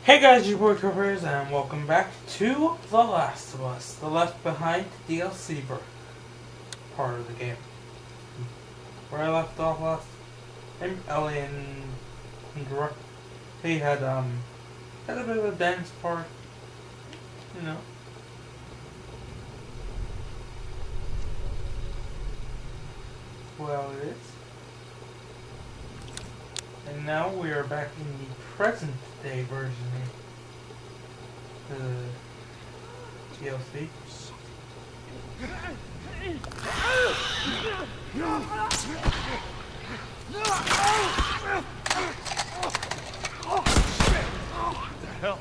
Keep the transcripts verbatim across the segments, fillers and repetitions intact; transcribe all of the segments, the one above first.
Hey guys, your boy Covers, and welcome back to The Last of Us, the Left Behind D L C part of the game. Where I left off last time, Ellie and Indra, they had um had a bit of a dance part, you know. Well, it is. And now we are back in the present day version of the D L C. What the hell?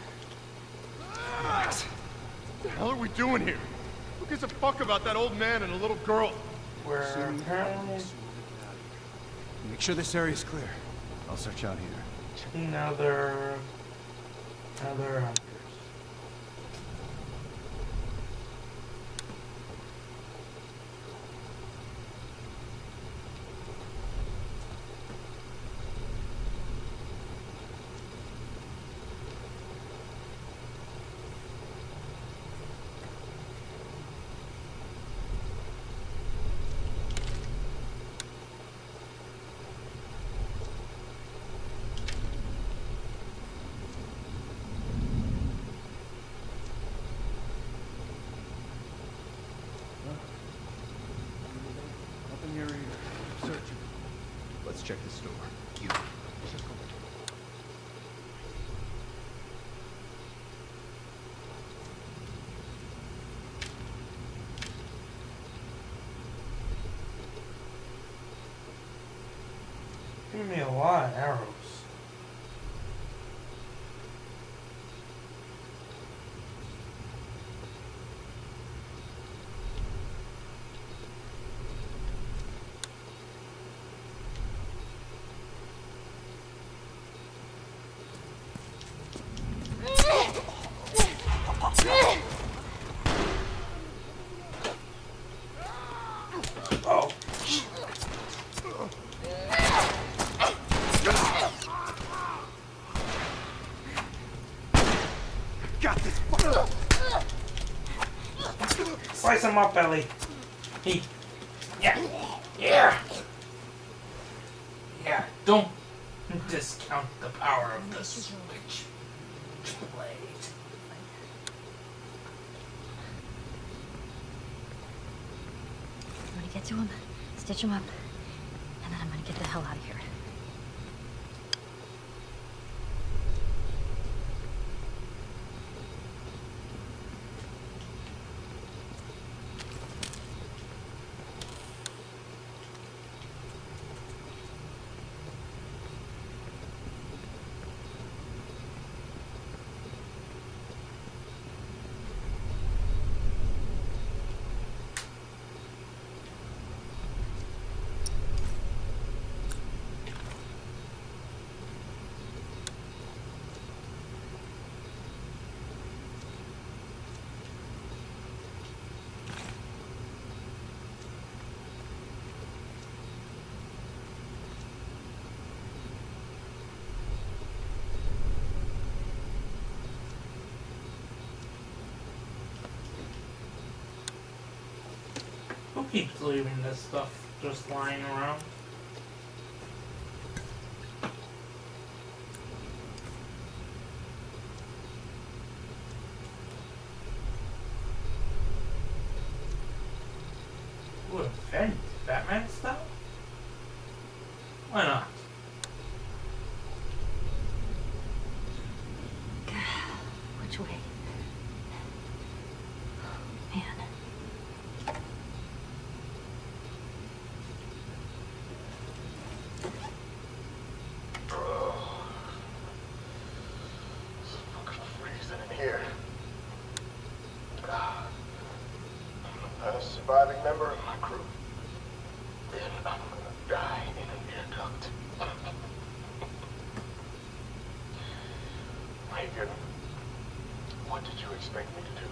Max! What the hell are we doing here? Who gives a fuck about that old man and a little girl? Where apparently Make sure this area is clear. I'll search out here. checking other other hunters. Nothing here either. Searching. Let's check this door. You. Give me a lot of arrows. Oh. Got this fucker. Slice him up, Ellie. He. Yeah. Yeah. Yeah. Don't discount the power of the switch blade. I'm gonna get to him, stitch him up, and then I'm gonna get the hell out of here. Who keeps leaving this stuff just lying around? Ooh, a vent. Batman style? Why not? Which way? Man. Here. I'm a surviving member of my crew. Then I'm gonna die in an air duct. Reagan, what did you expect me to do?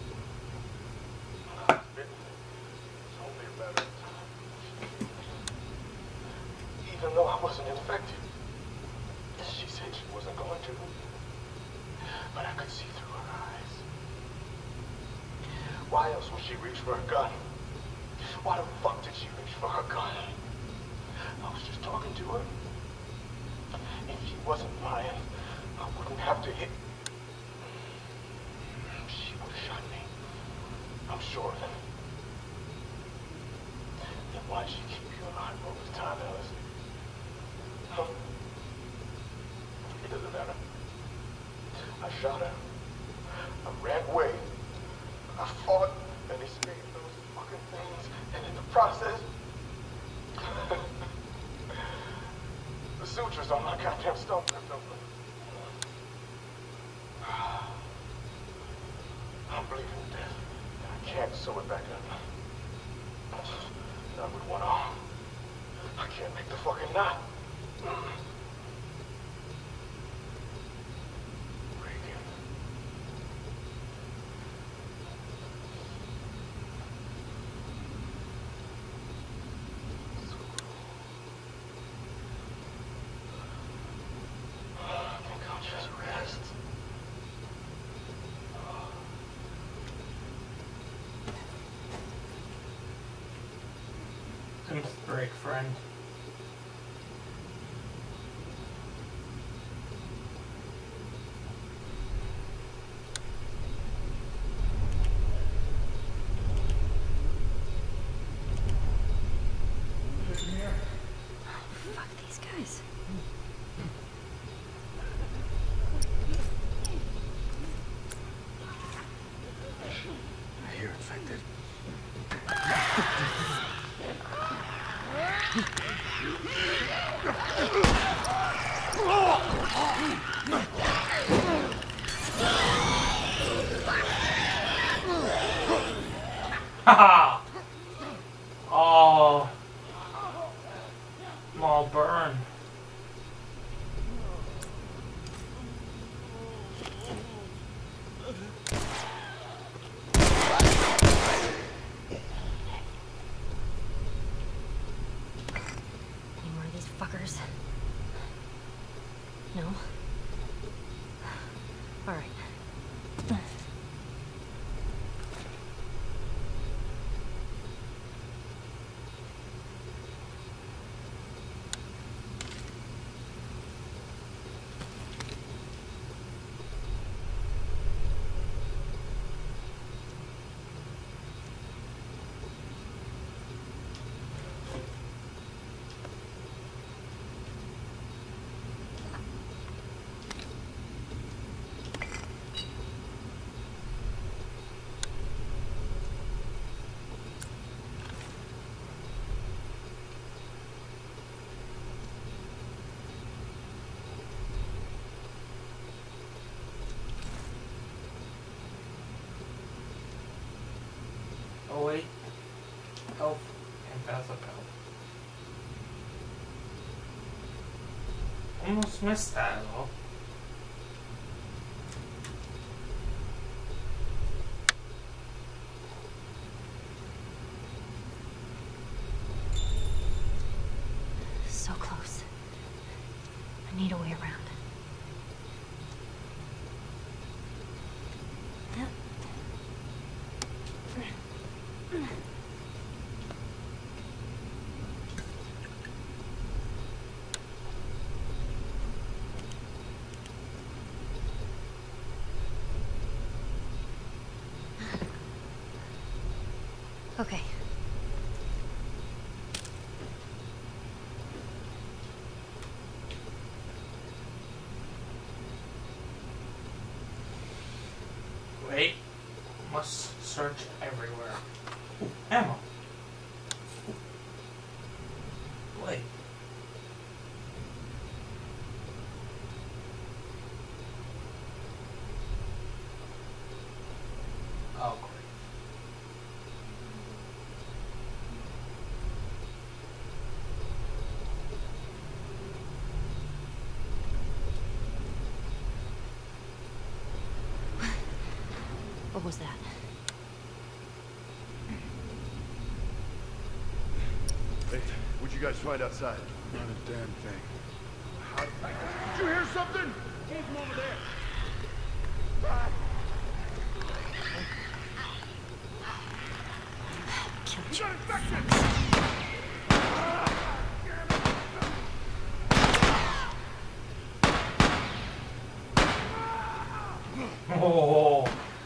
I was bitten. It's only a matter of time. Even though I wasn't infected, she said she wasn't going to. but I could see through her eyes. Why else would she reach for a gun? Why the fuck did she reach for her gun? I was just talking to her. If she wasn't lying, I wouldn't have to hit. She would have shot me. I'm sure of it. Then why'd she keep you alive all this time, Alice? Huh? It doesn't matter. I shot her. I ran away. I fought and escaped those fucking things, and in the process, the sutures on my goddamn stone ripped open. I'm bleeding to death, and I can't sew it back up. Not with one arm. I can't make the fucking knot. Regan. So cruel. I think I'll just rest. Comes the break, friend. Fuck these guys. I hear infected. Haha! Oh. I'm all burned. Any more of these fuckers? No? Alright. Oh wait. Health and passive health. Almost missed that though. So close. I need a way around. Okay. Wait. Must search everywhere. Ooh, ammo. Wait. Oh, great. What was that? Hey, what'd you guys find outside? Not a damn thing. How, did you hear something? Came from over there. Killed you. Oh.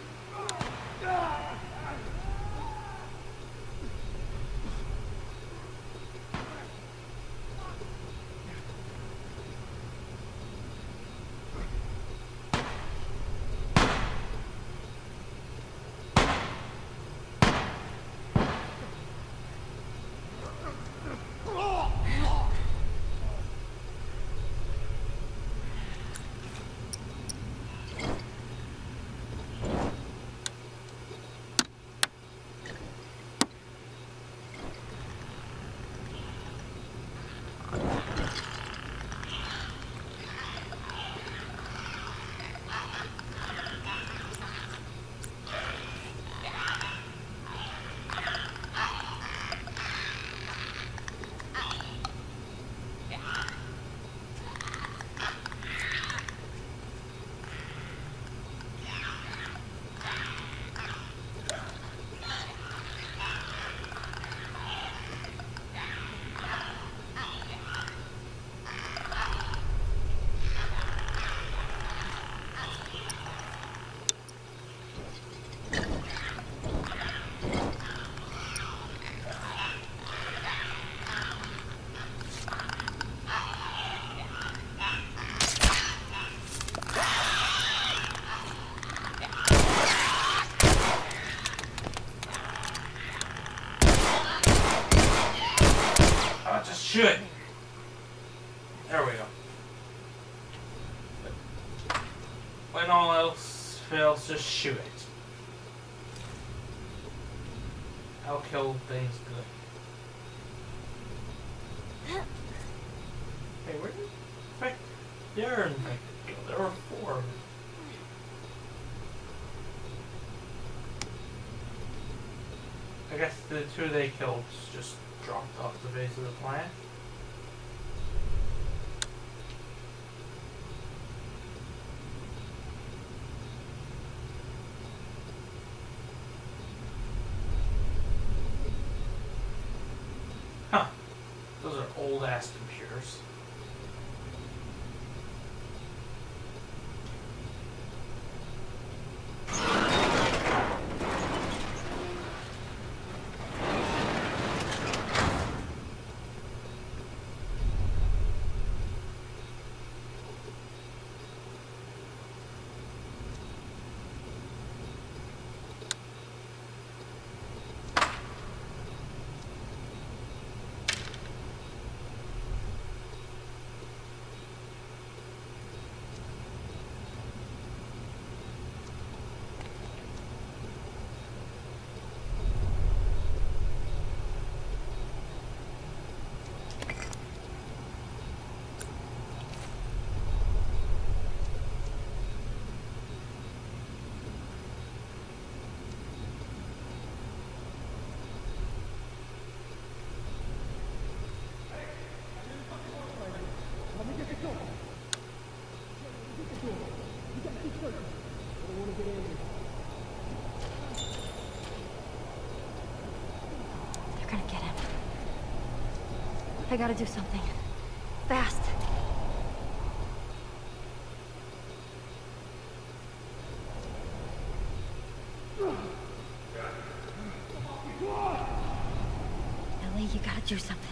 Shoot it. There we go. When all else fails, just shoot it. I'll kill things good. Hey, where did the frick Darren go? There were four of them. I guess the two they killed just dropped off the face of the planet. Huh. Those are old ass computers. They're gonna get him. I gotta do something. Fast. Ellie, you gotta do something.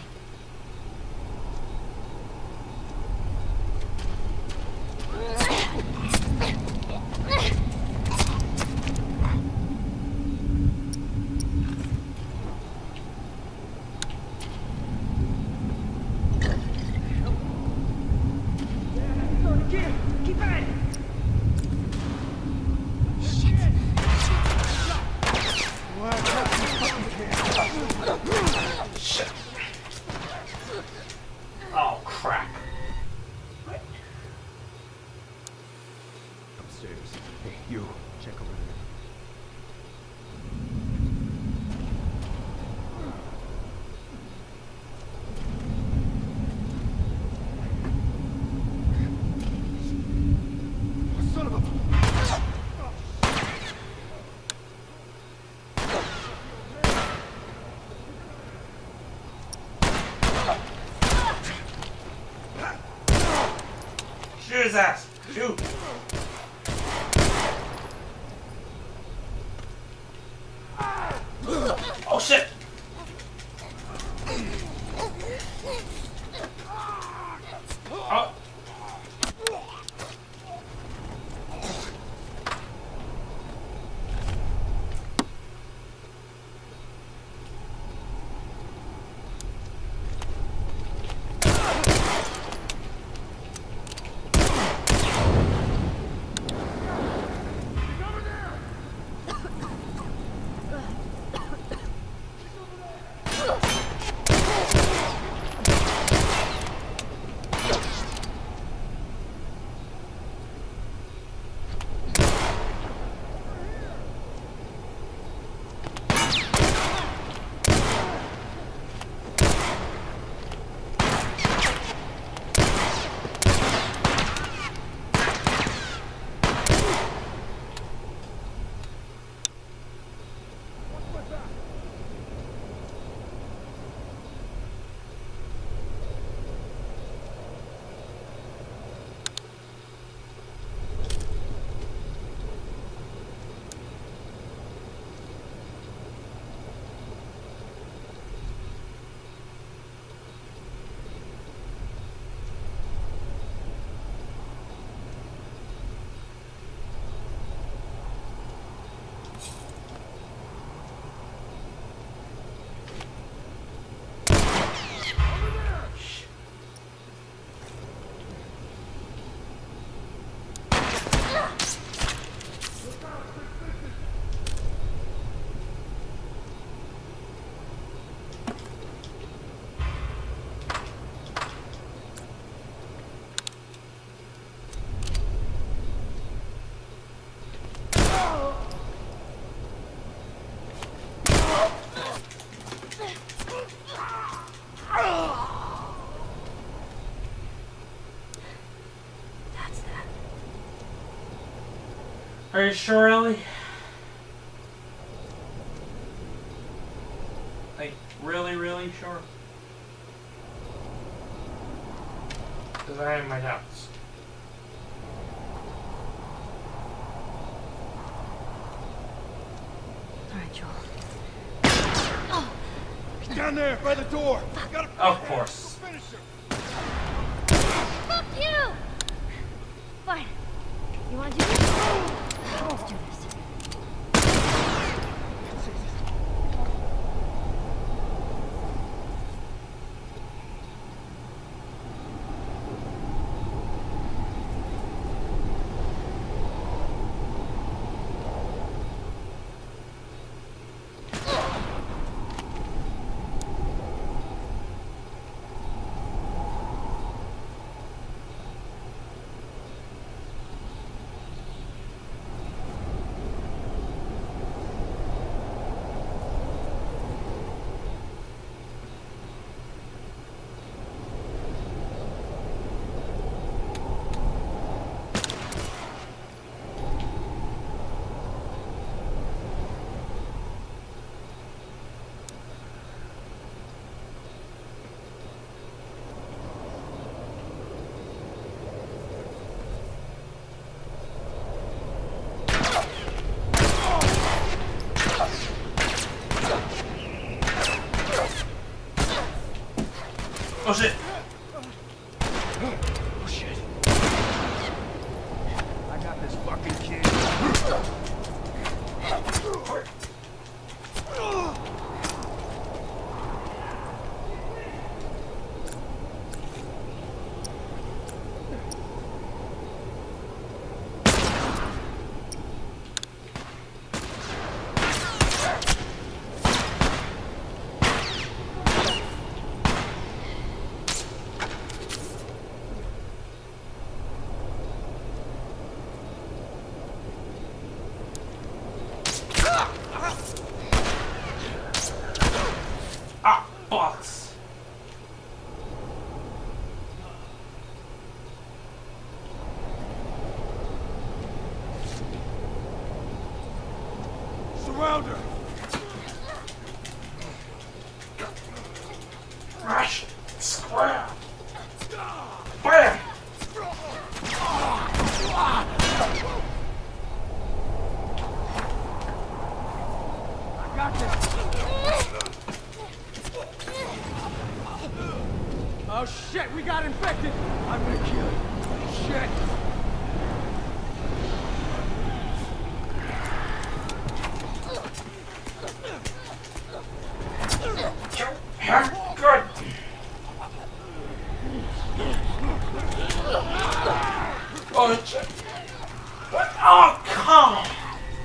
Shoot his ass! Shoot! Oh shit! Oh. Are you sure, Ellie? Like, really, really sure? Because I have my doubts. Alright, Joel. He's down there by the door. Gotta Of course. finish her. Fuck you! Fine. You wanna do this? Let's do this. Oh shit! Oh shit. I got this fucking kid. infected! I'm gonna kill you! Shit! Good. Oh, shit. What? Oh, come on.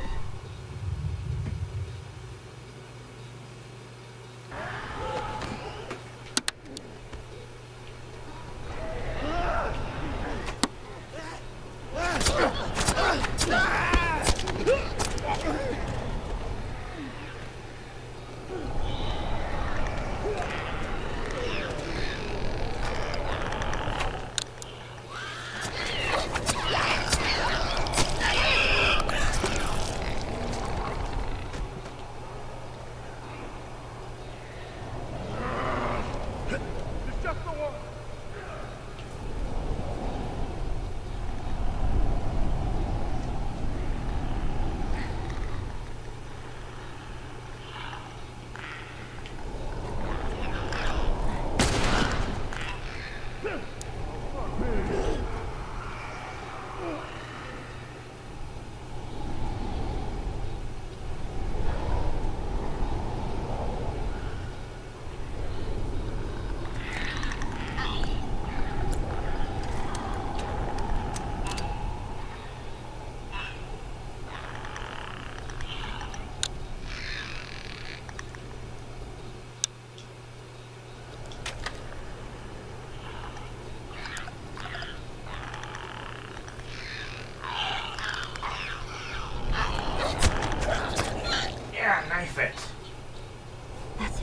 Knife it. That's it.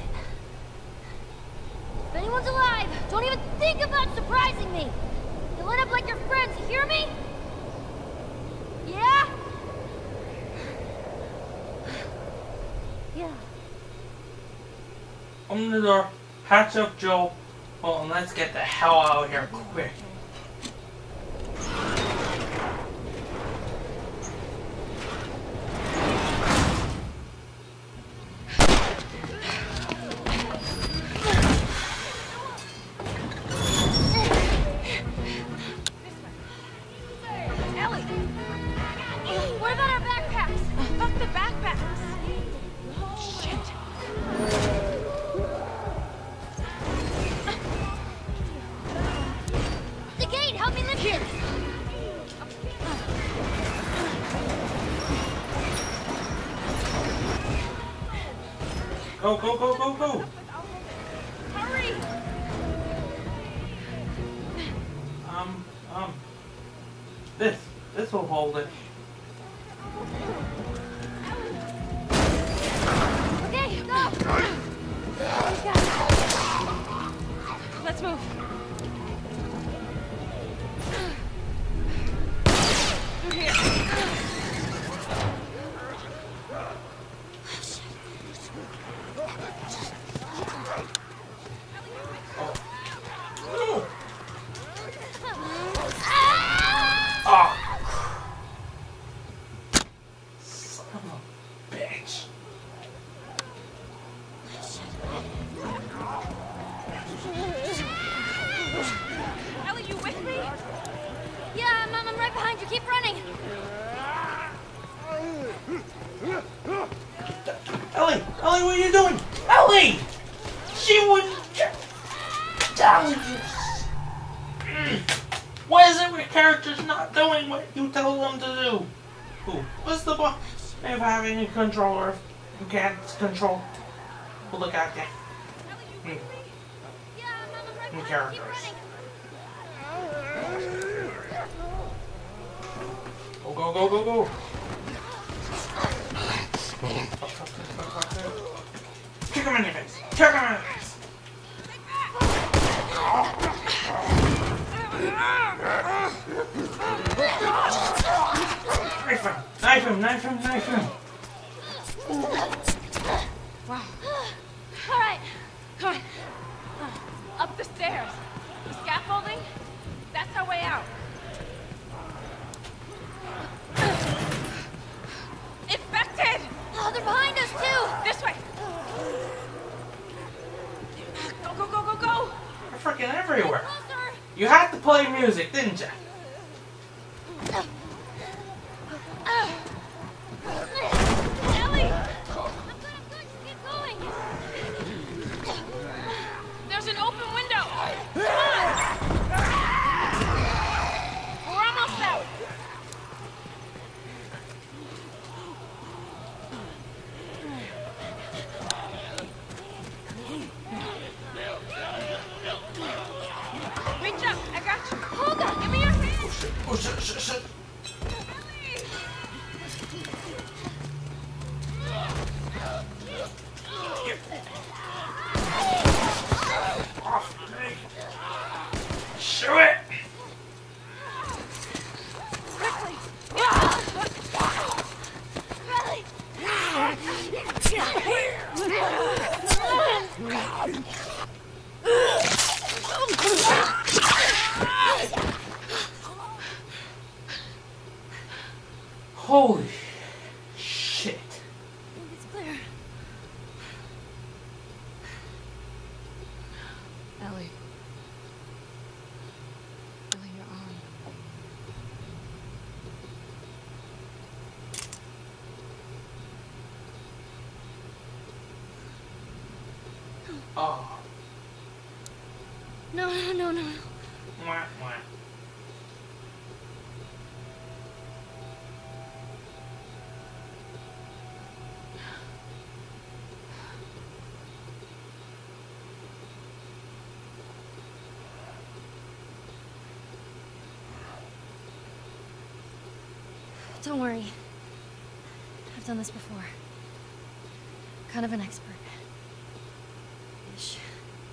If anyone's alive, don't even think about surprising me. You'll end up like your friends, you hear me? Yeah? Yeah. Open the door. Hatch up, Joel. Well, and let's get the hell out of here quick. Go, go, go, go, go! Hurry! Um, um... This. This will hold it. Okay, go! Let's move. Through here. Keep running! Ellie! Ellie, what are you doing? Ellie! She would... Ellie! Why is every character's not doing what you tell them to do? Who? What's the point of having a controller if you can't control? Well, look out there. Hmm. Hmm, characters. Go, go, go, go! Kick him in the face! Kick him in the face! Knife him! Knife him! Knife him! Knife him! Wow. All right. Come on. Up the stairs. The scaffolding? That's our way out. Infected! Oh, they're behind us too! This way! Go, go, go, go, go! They're freaking everywhere! Closer! You had to play music, didn't you? Ellie! I'm good, I'm good. Keep going. There's an open window. Come on! We're almost out. Reach up. I got you. Hold on. Give me your hand. Oh shit, shit, shit. Shoot it! Quickly. Holy shit. It's clear. Ellie. Ellie, your arm. Oh. No, no, no, no. Mwah, mwah. Don't worry. I've done this before. Kind of an expert. Ish.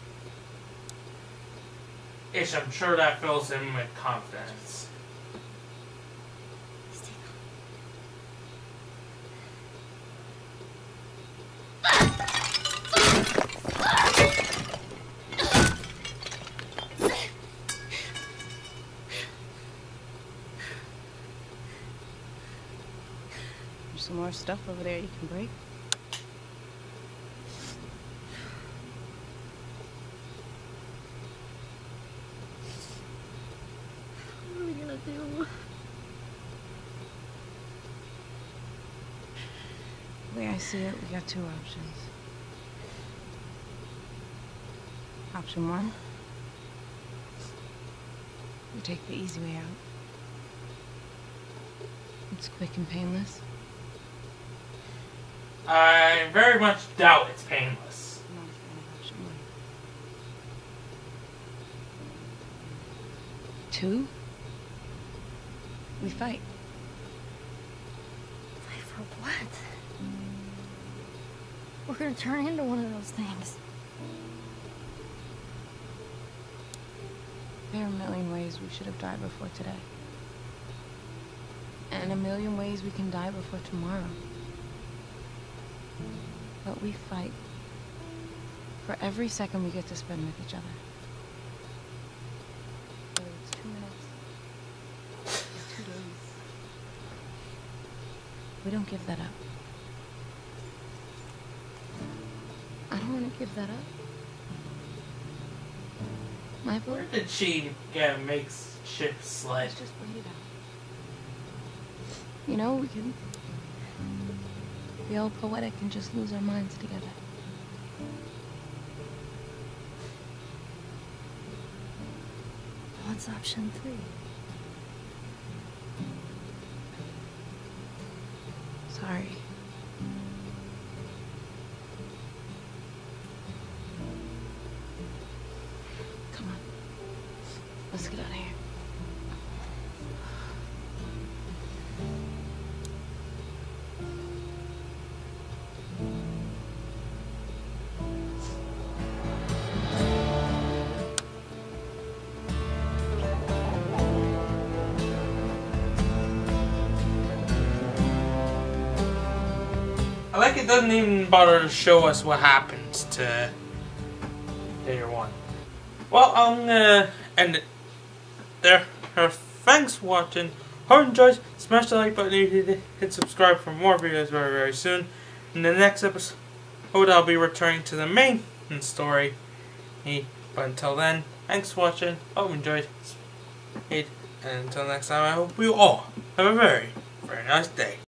Ish, I'm sure that fills him with confidence. Stay calm. There's some more stuff over there you can break. What are we gonna do? The way I see it, we got two options. Option one, we take the easy way out. It's quick and painless. I very much doubt it's painless. Not a fan of option one. Two, we fight. Fight for what? We're gonna turn into one of those things. There are a million ways we should have died before today. And a million ways we can die before tomorrow. But we fight for every second we get to spend with each other. Whether it's two minutes or two days. We don't give that up. I don't want to give that up. My vote. Where did she get a makeshift sled? Let's just wait it out. You know, we can be all poetic and just lose our minds together. What's option three? Sorry. Come on. Let's get out of here. I like it doesn't even bother to show us what happens to player one. Well, I'm gonna end it there. Uh, thanks for watching. Hope you enjoyed. Smash the like button if you did. Hit subscribe for more videos very, very soon. In the next episode, I'll be returning to the main story. But until then, thanks for watching. Hope you enjoyed. And until next time, I hope you all have a very, very nice day.